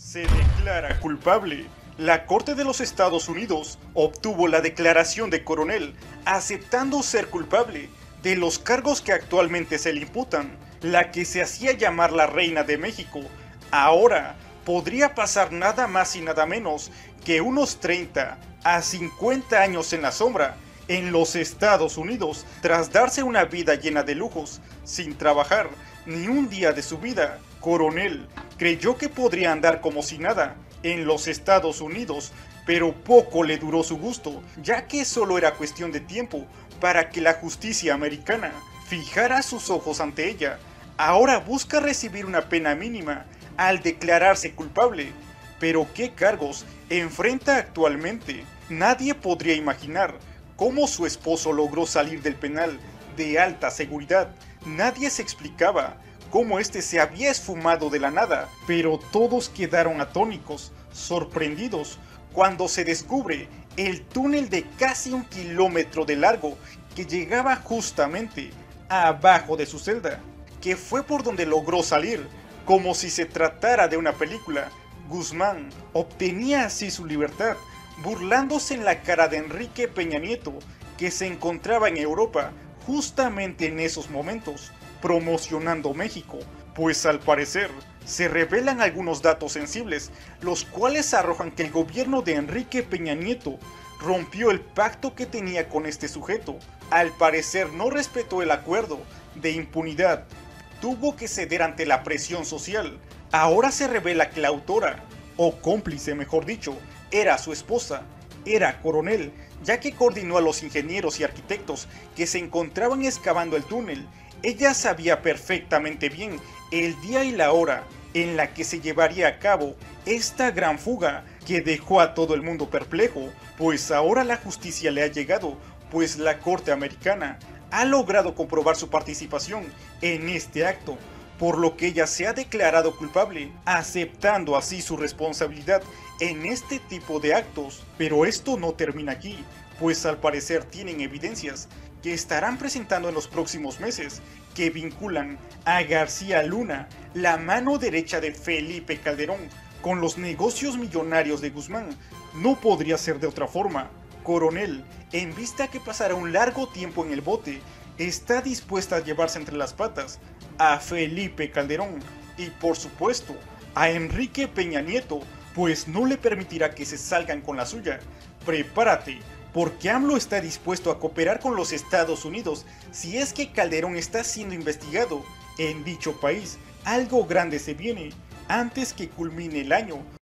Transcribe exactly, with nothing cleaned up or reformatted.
Se declara culpable. La Corte de los Estados Unidos obtuvo la declaración de coronel, aceptando ser culpable de los cargos que actualmente se le imputan. La que se hacía llamar la Reina de México, ahora podría pasar nada más y nada menos que unos treinta a cincuenta años en la sombra en los Estados Unidos, tras darse una vida llena de lujos, sin trabajar ni un día de su vida. Coronel creyó que podría andar como si nada en los Estados Unidos, pero poco le duró su gusto, ya que solo era cuestión de tiempo para que la justicia americana fijara sus ojos ante ella. Ahora busca recibir una pena mínima al declararse culpable. Pero ¿qué cargos enfrenta actualmente? Nadie podría imaginar cómo su esposo logró salir del penal de alta seguridad. Nadie se explicaba cómo este se había esfumado de la nada, pero todos quedaron atónicos, sorprendidos, cuando se descubre el túnel de casi un kilómetro de largo que llegaba justamente abajo de su celda, que fue por donde logró salir. Como si se tratara de una película, Guzmán obtenía así su libertad, burlándose en la cara de Enrique Peña Nieto, que se encontraba en Europa justamente en esos momentos, promocionando México, pues al parecer se revelan algunos datos sensibles, los cuales arrojan que el gobierno de Enrique Peña Nieto rompió el pacto que tenía con este sujeto. Al parecer no respetó el acuerdo de impunidad, tuvo que ceder ante la presión social. Ahora se revela que la autora, o cómplice mejor dicho, era su esposa, era coronel, ya que coordinó a los ingenieros y arquitectos que se encontraban excavando el túnel. Ella sabía perfectamente bien el día y la hora en la que se llevaría a cabo esta gran fuga que dejó a todo el mundo perplejo, pues ahora la justicia le ha llegado, pues la Corte americana ha logrado comprobar su participación en este acto, por lo que ella se ha declarado culpable, aceptando así su responsabilidad en este tipo de actos. Pero esto no termina aquí, pues al parecer tienen evidencias que estarán presentando en los próximos meses, que vinculan a García Luna, la mano derecha de Felipe Calderón, con los negocios millonarios de Guzmán. No podría ser de otra forma. Coronel, en vista que pasará un largo tiempo en el bote, está dispuesta a llevarse entre las patas a Felipe Calderón y por supuesto a Enrique Peña Nieto, pues no le permitirá que se salgan con la suya. Prepárate, porque AMLO está dispuesto a cooperar con los Estados Unidos si es que Calderón está siendo investigado en dicho país. Algo grande se viene antes que culmine el año.